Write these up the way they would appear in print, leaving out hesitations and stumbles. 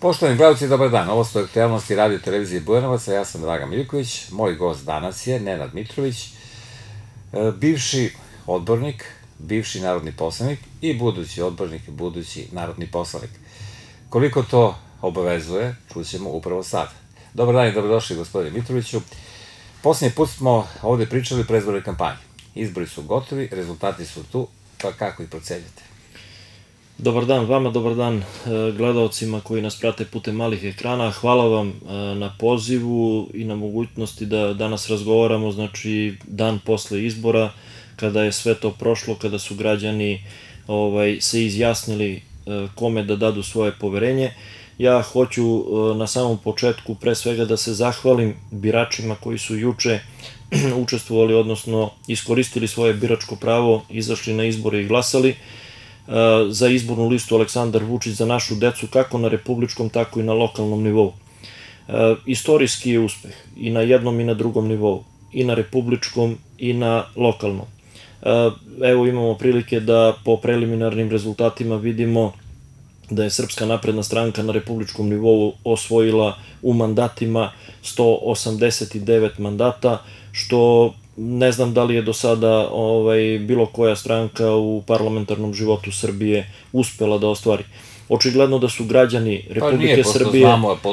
Poštovani gledalci, dobar dan. Ovo su aktualnosti radio televizije Bujanovac, a ja sam Dragan Miljković. Moj gost danas je Nenad Mitrović, bivši odbornik, bivši narodni poslanik i budući odbornik i budući narodni poslanik. Koliko to obavezuje, čućemo upravo sad. Dobar dan i dobrodošli, gospodine Mitroviću. Poslednji put smo ovde pričali o predizbornoj kampanji. Izbori su gotovi, rezultati su tu, pa kako ih procenjate? Dobar dan vama, dobar dan gledalcima koji nas prate putem malih ekrana. Hvala vam na pozivu i na mogućnosti da danas razgovaramo, znači dan posle izbora, kada je sve to prošlo, kada su građani se izjasnili kome da dadu svoje poverenje. Ja hoću na samom početku pre svega da se zahvalim biračima koji su juče učestvovali, odnosno iskoristili svoje biračko pravo, izašli na izbore i glasali za izbornu listu Aleksandar Vučić za našu decu, kako na republičkom, tako i na lokalnom nivou. Istorijski je uspeh i na jednom i na drugom nivou, i na republičkom i na lokalnom. Evo imamo prilike da po preliminarnim rezultatima vidimo da je Srpska napredna stranka na republičkom nivou osvojila u mandatima 189 mandata, što ne znam da li je do sada bilo koja stranka u parlamentarnom životu Srbije uspela da ostvari. Očigledno da su građani Republike Srbije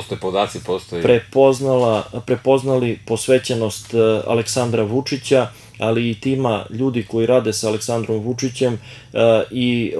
prepoznali posvećenost Aleksandra Vučića, ali i tima ljudi koji rade sa Aleksandrom Vučićem i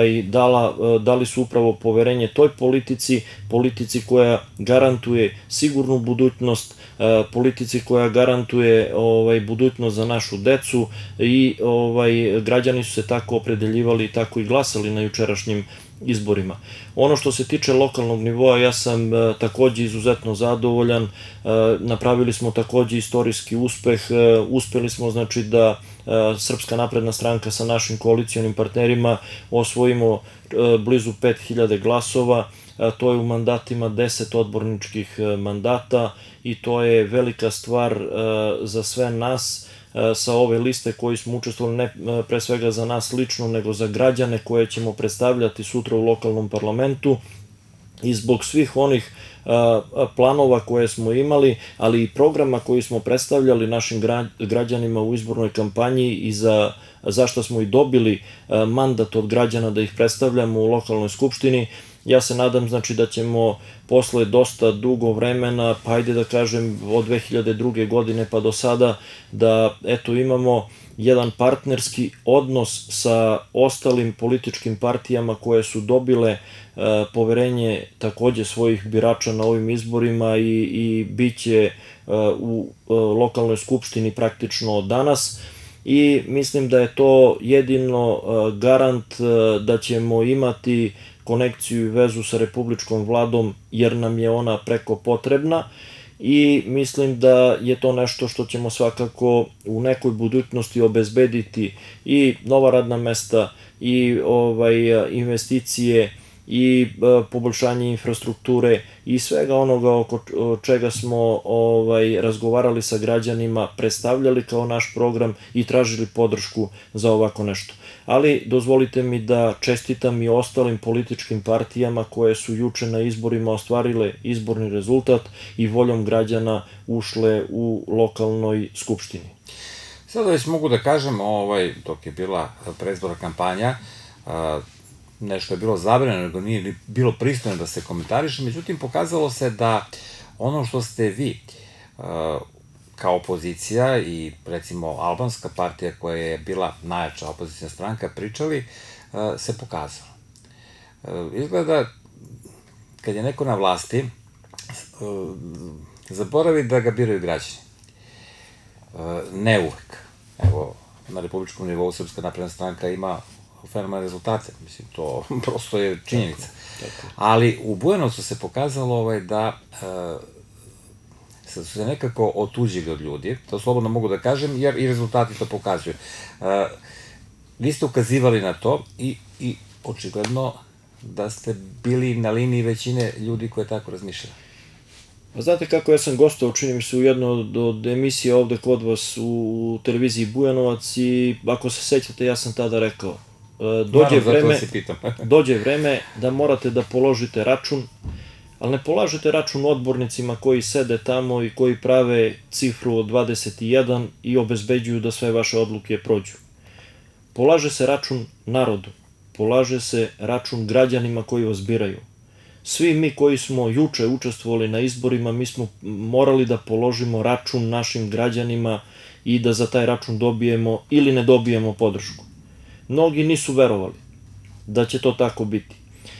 dali su upravo poverenje toj politici koja garantuje sigurnu budućnost, politici koja garantuje budućnost za našu decu i građani su se tako opredeljivali i tako i glasali na jučerašnjim izborima. Ono što se tiče lokalnog nivoa, ja sam takođe izuzetno zadovoljan. Napravili smo takođe istorijski uspeh. Uspeli smo znači da Srpska napredna stranka sa našim koalicionim partnerima osvojimo blizu 5000 glasova. To je u mandatima 10 odborničkih mandata i to je velika stvar za sve nas sa ove liste koji smo učestvovali, ne pre svega za nas lično, nego za građane koje ćemo predstavljati sutra u lokalnom parlamentu. I zbog svih onih planova koje smo imali, ali i programa koji smo predstavljali našim građanima u izbornoj kampanji i za što smo i dobili mandat od građana da ih predstavljamo u lokalnoj skupštini, ja se nadam znači da ćemo posle dosta dugo vremena, pa ajde da kažem od 2002. godine pa do sada, da eto imamo jedan partnerski odnos sa ostalim političkim partijama koje su dobile poverenje takođe svojih birača na ovim izborima i bit će u lokalnoj skupštini praktično danas. I mislim da je to jedino garant da ćemo imati konekciju i vezu sa republičkom vladom, jer nam je ona preko potrebna i mislim da je to nešto što ćemo svakako u nekoj budućnosti obezbediti i nova radna mesta i investicije i poboljšanje infrastrukture i svega onoga oko čega smo razgovarali sa građanima, predstavljali kao naš program i tražili podršku za ovako nešto. Ali dozvolite mi da čestitam i ostalim političkim partijama koje su juče na izborima ostvarile izborni rezultat i voljom građana ušle u lokalnoj skupštini. Sada već mogu da kažem, dok je bila predizborna kampanja, nešto je bilo zabranjeno, nego nije bilo pristojno da se komentariše, međutim pokazalo se da ono što ste vi kao opozicija i recimo albanska partija koja je bila najjača opozicijna stranka pričali, se pokazalo. Izgleda kad je neko na vlasti zaboravi da ga biraju građani. Ne uvek. Evo, na republičkom nivou Srpska napredna stranka ima fenomenalne rezultate, mislim, to prosto je činjenica. Ali u Bujanovcu se pokazalo da su se nekako otuđili od ljudi, to slobodno mogu da kažem, jer i rezultati to pokazuju. Vi ste ukazivali na to i očigledno da ste bili na liniji većine ljudi koje tako razmišljaju. Znate kako, ja sam gostao, čini mi se, u jednoj od emisija ovde kod vas u televiziji Bujanovac i ako se sećate, ja sam tada rekao, dođe vreme da morate da položite račun ali ne polažete račun odbornicima koji sede tamo i koji prave cifru od 21 i obezbeđuju da sve vaše odluke prođu. Polaže se račun narodu, polaže se račun građanima koji vas biraju. Svi mi koji smo juče učestvovali na izborima, mi smo morali da položimo račun našim građanima i da za taj račun dobijemo ili ne dobijemo podršku. Mnogi nisu verovali da će to tako biti.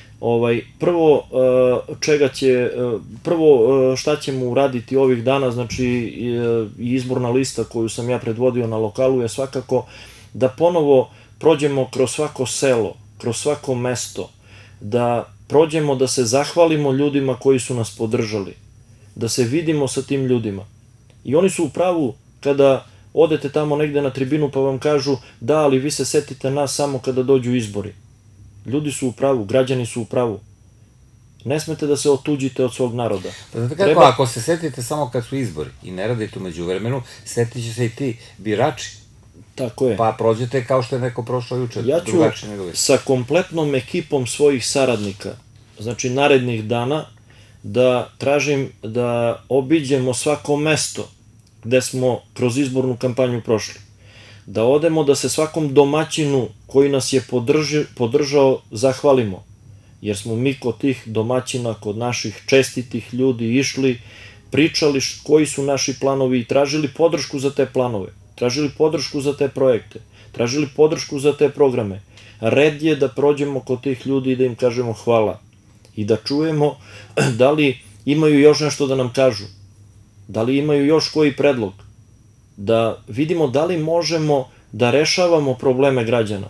Prvo šta ćemo uraditi ovih dana, znači izborna lista koju sam ja predvodio na lokalu je svakako da ponovo prođemo kroz svako selo, kroz svako mesto, da prođemo da se zahvalimo ljudima koji su nas podržali, da se vidimo sa tim ljudima. I oni su u pravu kada odete tamo negde na tribinu pa vam kažu da, ali vi se setite nas samo kada dođu izbori. Ljudi su u pravu, građani su u pravu. Ne smete da se otuđite od svog naroda. Pa znate kako, ako se setite samo kad su izbori i ne radite umeđu vremenu, setit će se i ti birači. Tako je. Pa prođete kao što je neko prošao juče. Ja ću sa kompletnom ekipom svojih saradnika, znači narednih dana, da tražim da obiđemo svako mesto gde smo kroz izbornu kampanju prošli. Da odemo da se svakom domaćinu koji nas je podržao zahvalimo. Jer smo mi kod tih domaćina, kod naših čestitih ljudi išli, pričali koji su naši planovi i tražili podršku za te planove. Tražili podršku za te projekte, tražili podršku za te programe. Red je da prođemo kod tih ljudi i da im kažemo hvala. I da čujemo da li imaju još nešto da nam kažu, da li imaju još koji predlog, da vidimo da li možemo da rešavamo probleme građana.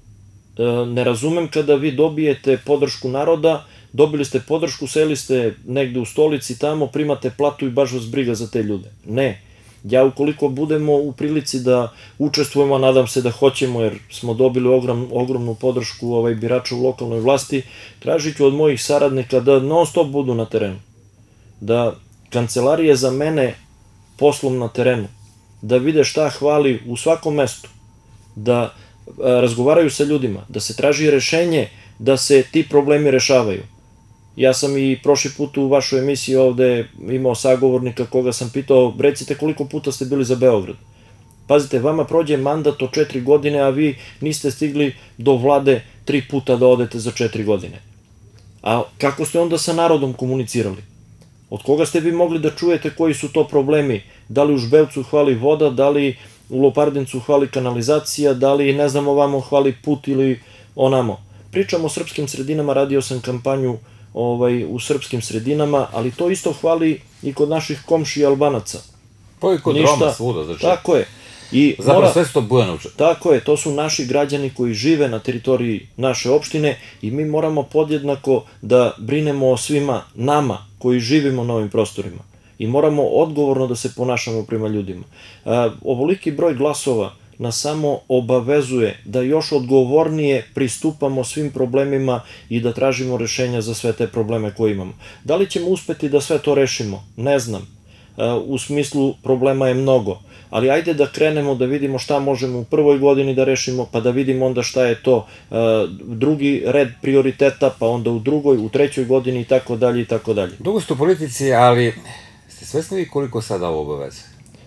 Ne razumem kada vi dobijete podršku naroda, dobili ste podršku, seli ste negde u stolici tamo, primate platu i baš vas briga za te ljude. Ne. Ja ukoliko budemo u prilici da učestvujemo, a nadam se da hoćemo jer smo dobili ogromnu podršku birača u lokalnoj vlasti, tražit ću od mojih saradnika da non stop budu na terenu. Da kancelarije za mene poslom na terenu, da vide šta hvali u svakom mestu, da razgovaraju sa ljudima, da se traži rešenje, da se ti problemi rešavaju. Ja sam i prošli put u vašoj emisiji ovde imao sagovornika koga sam pitao, recite koliko puta ste bili za Beograd. Pazite, vama prođe mandat od 4 godine, a vi niste stigli do vlade 3 puta da odete za 4 godine. A kako ste onda sa narodom komunicirali? Od koga ste vi mogli da čujete koji su to problemi? Da li u Žbevcu hvali voda, da li u Lopardincu hvali kanalizacija, da li ne znam ovamo hvali put ili onamo. Pričam o srpskim sredinama, radio sam kampanju u srpskim sredinama, ali to isto hvali i kod naših komšija Albanaca. Pa i kod Roma svuda, znači. Tako je. Zapravo sve su to Bujanovče. Tako je, to su naši građani koji žive na teritoriji naše opštine i mi moramo podjednako da brinemo o svima nama koji živimo na ovim prostorima. I moramo odgovorno da se ponašamo prema ljudima. Ovoliki broj glasova nas samo obavezuje da još odgovornije pristupamo svim problemima i da tražimo rešenja za sve te probleme koje imamo. Da li ćemo uspeti da sve to rešimo? Ne znam. U smislu problema je mnogo. Ali ajde da krenemo da vidimo šta možemo u prvoj godini da rešimo, pa da vidimo onda šta je to drugi red prioriteta, pa onda u drugoj, u trećoj godini i tako dalje i tako dalje. Dugo ste u politici, ali ste svesni vi koliko sada ovo obaveze?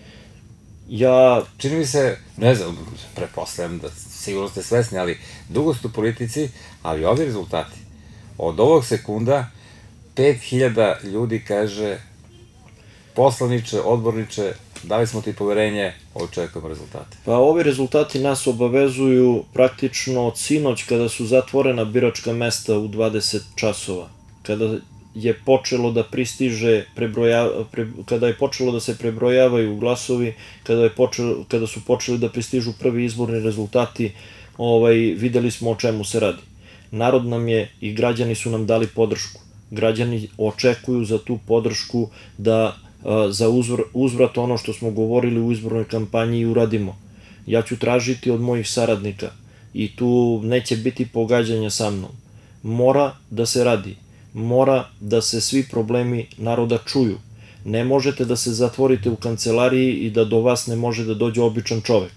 Čini mi se, ne znam, pretpostavljam da sigurno ste svesni, ali dugo ste u politici, ali ovi rezultati. Od ovog sekunda 5000 ljudi kaže poslaniče, odborniče, dali smo ti poverenje, očekujemo rezultate. Pa ovi rezultati nas obavezuju praktično od sinoć kada su zatvorena biračka mesta u 20 časova. Kada je počelo da pristiže, kada je počelo da se prebrojavaju glasovi, kada su počeli da pristižu prvi izborni rezultati, videli smo o čemu se radi. Narod nam je i građani su nam dali podršku. Građani očekuju za tu podršku da za uzvrat ono što smo govorili u izbornoj kampanji i uradimo. Ja ću tražiti od mojih saradnika i tu neće biti pogađanja sa mnom. Mora da se radi. Mora da se svi problemi naroda čuju. Ne možete da se zatvorite u kancelariji i da do vas ne može da dođe običan čovek.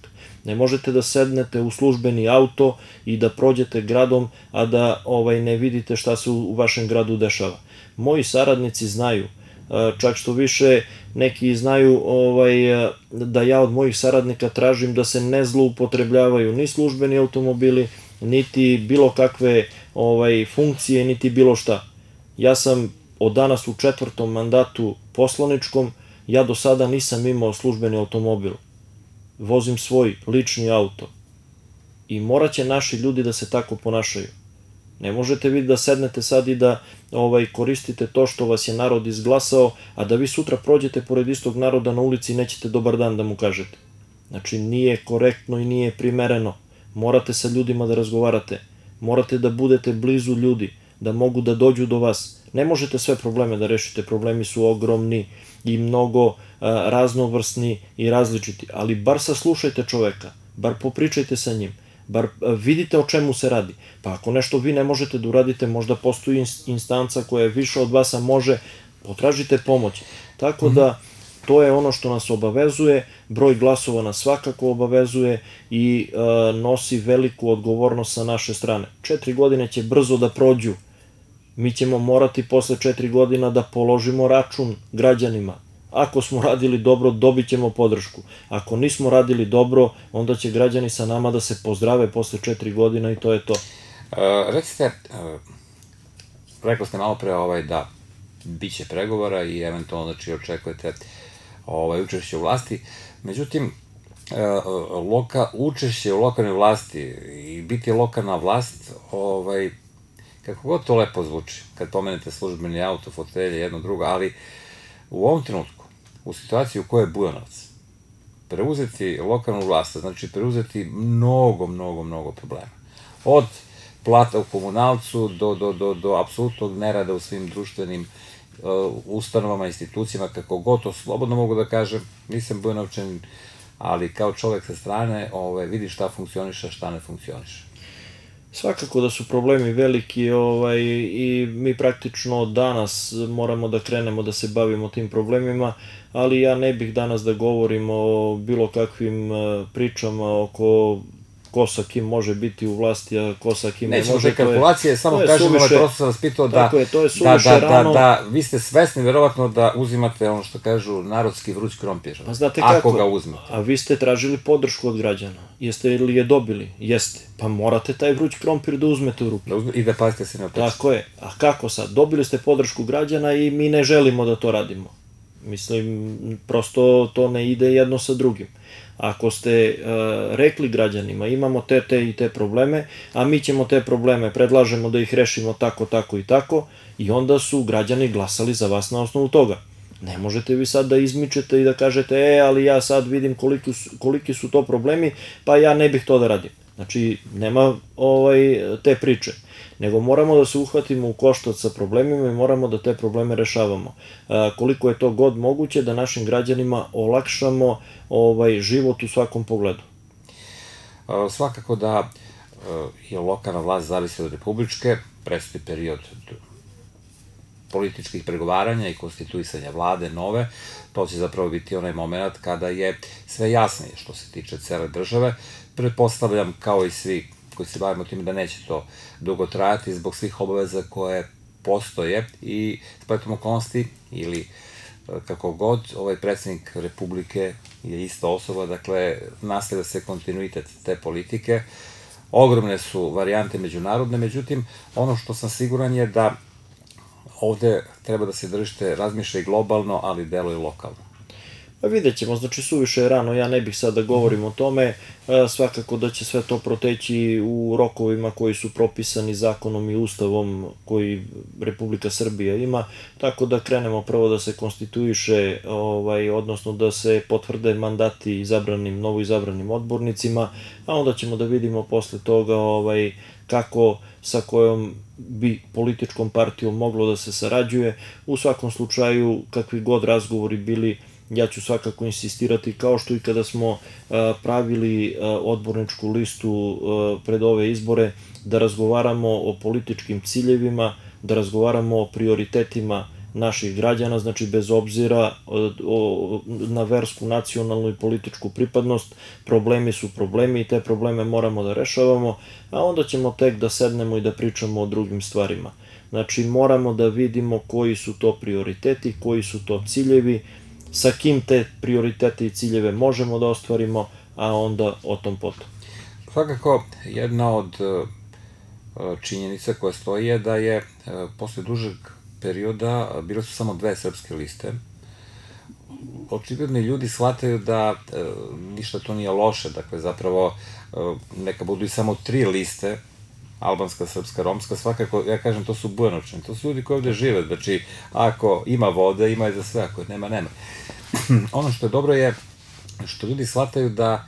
Ne možete da sednete u službeni auto i da prođete gradom, a da ne vidite šta se u vašem gradu dešava. Moji saradnici znaju, čak što više neki znaju da ja od mojih saradnika tražim da se ne zloupotrebljavaju ni službeni automobili, niti bilo kakve funkcije, niti bilo šta. Ja sam od danas u 4. mandatu poslaničkom, ja do sada nisam imao službeni automobil. Vozim svoj lični auto. I morat će naši ljudi da se tako ponašaju. Ne možete vi da sednete sad i da koristite to što vas je narod izglasao, a da vi sutra prođete pored istog naroda na ulici i nećete dobar dan da mu kažete. Znači, nije korektno i nije primereno. Morate sa ljudima da razgovarate. Morate da budete blizu ljudi, da mogu da dođu do vas. Ne možete sve probleme da rešite, problemi su ogromni i mnogo raznovrsni i različiti, ali bar saslušajte čoveka, bar popričajte sa njim, bar vidite o čemu se radi. Pa ako nešto vi ne možete da uradite, možda postoji instanca koja je više od vas, a može, potražite pomoć. Tako da, to je ono što nas obavezuje, broj glasova nas svakako obavezuje i nosi veliku odgovornost sa naše strane. 4 godine će brzo da prođu. Mi ćemo morati posle 4 godina da položimo račun građanima. Ako smo radili dobro, dobit ćemo podršku. Ako nismo radili dobro, onda će građani sa nama da se pozdrave posle 4 godina i to je to. Recite, rekli ste malo pre da bit će pregovora i eventualno znači očekujete učešće u vlasti. Međutim, učešće u lokalnoj vlasti i biti lokalna vlast, kako god to lepo zvuči, kad pomenete službeni auto, fotelje, jedno drugo, ali u ovom trenutku, u situaciji u kojoj je Bujanovac, preuzeti lokalnu vlast, znači preuzeti mnogo problema. Od plata u komunalcu do apsolutnog nerada u svim društvenim ustanovama, institucijama, kako god to slobodno mogu da kažem, nisam Bujanovčanin, ali kao čovek sa strane vidi šta funkcioniše, šta ne funkcioniše. Svakako da su problemi veliki i mi praktično danas moramo da krenemo da se bavimo tim problemima, ali ja ne bih danas da govorim o bilo kakvim pričama oko ko sa kim može biti u vlasti, a ko sa kim ne može. Nećemo te kalkulacije, samo kažem, prosto sam vas pitao da vi ste svesni verovatno da uzimate ono što kažu narodski vruć krompir, ako ga uzmete. A vi ste tražili podršku od građana. Jeste li je dobili? Jeste. Pa morate taj vruć krompir da uzmete u ruke. I da pazite se na to. Tako je. A kako sad? Dobili ste podršku građana i mi ne želimo da to radimo. Mislim, prosto to ne ide jedno sa drugim. Ako ste rekli građanima imamo te i te probleme, a mi ćemo te probleme, predlažemo da ih rešimo tako i tako, i onda su građani glasali za vas na osnovu toga. Ne možete vi sad da izmičete i da kažete ali ja sad vidim koliki su to problemi, pa ja ne bih to da radim. Znači, nema te priče. Nego moramo da se uhvatimo u koštac sa problemima i moramo da te probleme rešavamo. Koliko je to god moguće da našim građanima olakšamo život u svakom pogledu. Svakako da je lokalna vlast zavisi od republičke, predstoji period političkih pregovaranja i konstituisanja vlade nove, to će zapravo biti onaj moment kada je sve jasnije što se tiče cele države. Pretpostavljam, kao i svi koji se bavimo tim, da neće to dugo trajati zbog svih obaveza koje postoje i spletom okolnosti ili kako god, predsednik Republike je ista osoba, dakle, nastavlja se kontinuitet te politike. Ogromne su varijante međunarodne, međutim, ono što sam siguran je da ovde treba da se držite, razmišlja i globalno, ali deluje lokalno. Pa vidjet ćemo, znači suviše je rano, ja ne bih sad da govorim o tome, svakako da će sve to proteći u rokovima koji su propisani zakonom i ustavom koji Republika Srbija ima, tako da krenemo prvo da se konstituiše, odnosno da se potvrde mandati novoizabranim odbornicima, a onda ćemo da vidimo posle toga kako sa kojom bi političkom partijom moglo da se sarađuje. U svakom slučaju, kakvi god razgovori bili, ja ću svakako insistirati, kao što i kada smo pravili odborničku listu pred ove izbore, da razgovaramo o političkim ciljevima, da razgovaramo o prioritetima naših građana, znači bez obzira na versku, nacionalnu i političku pripadnost, problemi su problemi i te probleme moramo da rešavamo, a onda ćemo tek da sednemo i da pričamo o drugim stvarima. Znači, moramo da vidimo koji su to prioriteti, koji su to ciljevi, sa kim te prioritete i ciljeve možemo da ostvarimo, a onda o tom potom. Svakako, jedna od činjenica koja stoji je da je posle dužeg perioda bile su samo dve srpske liste. Očigledno ljudi shvataju da ništa to nije loše, dakle zapravo neka budu i samo 3 liste, albanska, srpska, romska, svakako, ja kažem, to su Bujanovčani, to su ljudi koji ovde žive, znači ako ima vode, ima i za sve, ako nema, nema. Ono što je dobro je što ljudi shvataju da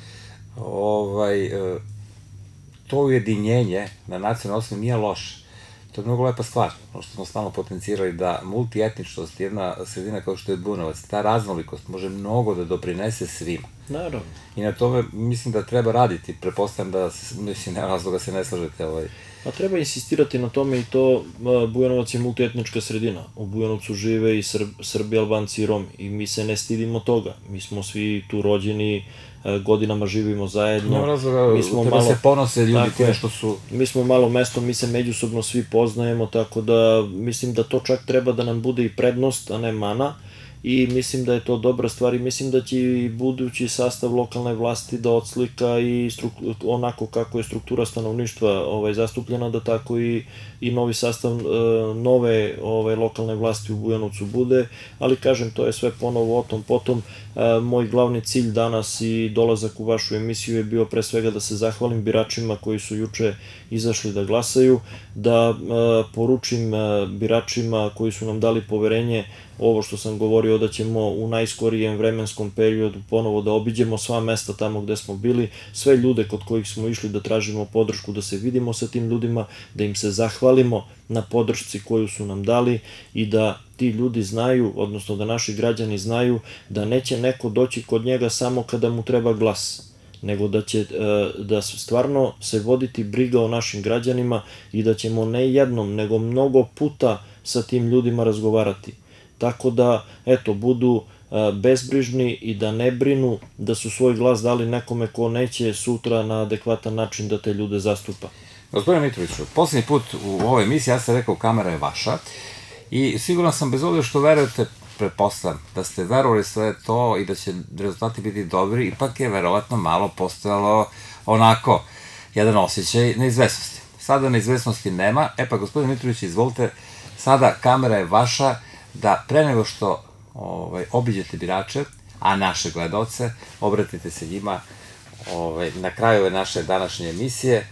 to ujedinjenje na nacionalnoj osnovi nije loše. To je mnogo lepa stvar, ono što smo stalno potencirali, da multietničnost, jedna sredina kao što je Bujanovac, ta raznolikost može mnogo da doprinese svima. Naravno. I na tome mislim da treba raditi, prepostavljam da, mislim, nema razloga se ne slažete. A treba insistirati na tome i to, Bujanovac je multietnička sredina. U Bujanovcu žive i Srbi, Albanci i Romi i mi se ne stidimo toga. Mi smo svi tu rođeni, godinama živimo zajedno. Nema razloga, treba se ponose ljudi time što su... Mi smo malo mesto, mi se međusobno svi poznajemo, tako da mislim da to čak treba da nam bude i prednost, a ne mana. I mislim da je to dobra stvar i mislim da će i budući sastav lokalne vlasti da odslika i onako kako je struktura stanovništva zastupljena, da tako i novi sastav nove lokalne vlasti u Bujanovcu bude, ali kažem, to je sve ponovo o tom potom. Moj glavni cilj danas i dolazak u vašu emisiju je bio pre svega da se zahvalim biračima koji su juče izašli da glasaju, da poručim biračima koji su nam dali poverenje ovo što sam govorio, da ćemo u najskorijem vremenskom periodu ponovo da obiđemo sva mesta tamo gde smo bili, sve ljude kod kojih smo išli da tražimo podršku, da se vidimo sa tim ljudima, da im se zahvalimo na podršci koju su nam dali i da ti ljudi znaju, odnosno da naši građani znaju da neće neko doći kod njega samo kada mu treba glas, nego da će da stvarno se voditi briga o našim građanima i da ćemo ne jednom, nego mnogo puta sa tim ljudima razgovarati. Tako da, eto, budu bezbrižni i da ne brinu da su svoj glas dali nekome ko neće sutra na adekvatan način da te ljude zastupa. Gospodine Mitroviću, poslednji put u ovoj emisiji ja sam rekao kamera je vaša i siguran sam, bez obzira što verujete, pretpostavljam da ste verovali sve to i da će rezultati biti dobri, ipak je verovatno malo postojalo onako jedan osjećaj neizvesnosti. Sada neizvesnosti nema, pa gospodine Mitrović, izvolite, sada kamera je vaša, da pre nego što obiđete birače, a naše gledalce, obratite se njima na kraju ove naše današnje emisije,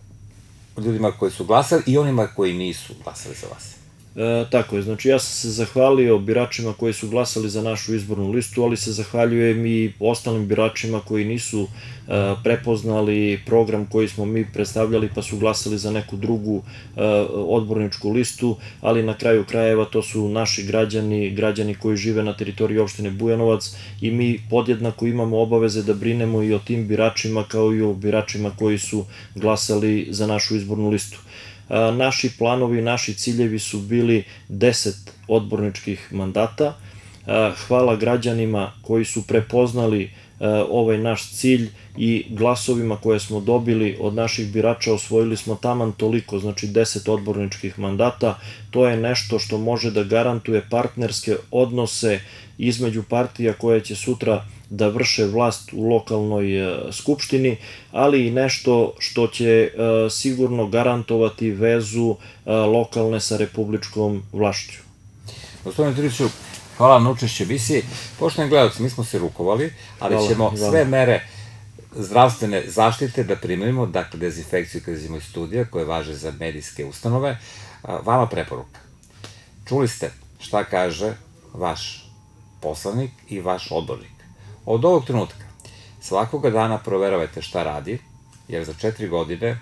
ljudima koji su glasali i onima koji nisu glasali za vas. Tako je, znači ja sam se zahvalio biračima koji su glasali za našu izbornu listu, ali se zahvaljujem i ostalim biračima koji nisu prepoznali program koji smo mi predstavljali pa su glasali za neku drugu odborničku listu, ali na kraju krajeva to su naši građani koji žive na teritoriji opštine Bujanovac i mi podjednako imamo obaveze da brinemo i o tim biračima kao i o biračima koji su glasali za našu izbornu listu. Naši planovi, naši ciljevi su bili 10 odborničkih mandata. Hvala građanima koji su prepoznali ovaj naš cilj i glasovima koje smo dobili od naših birača osvojili smo taman toliko, znači 10 odborničkih mandata. To je nešto što može da garantuje partnerske odnose između partija koje će sutra da vrše vlast u lokalnoj skupštini, ali i nešto što će sigurno garantovati vezu lokalne sa republičkom vlašću. Gospodine Mitroviću, hvala vam na učešću emisiji. Poštovani gledalci, mi smo se rukovali, ali ćemo sve mere zdravstvene zaštite da primenimo, dakle dezinfekciju kada izimo iz studija, koje važe za medijske ustanove. Vama preporuka. Čuli ste šta kaže vaš poslanik i vaš odbornik. Od ovog trenutka svakoga dana proveravajte šta radi, jer za 4 godine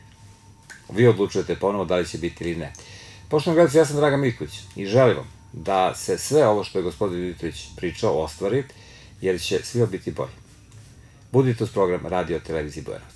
vi odlučujete ponovo da li će biti ili ne. Poštovani gledalci, ja sam Dragan Miljković i želim vam da se sve ovo što je gospodin Mitrović pričao ostvari, jer će svima biti bolje. Budite uz program Radio Televizije Bujanovac.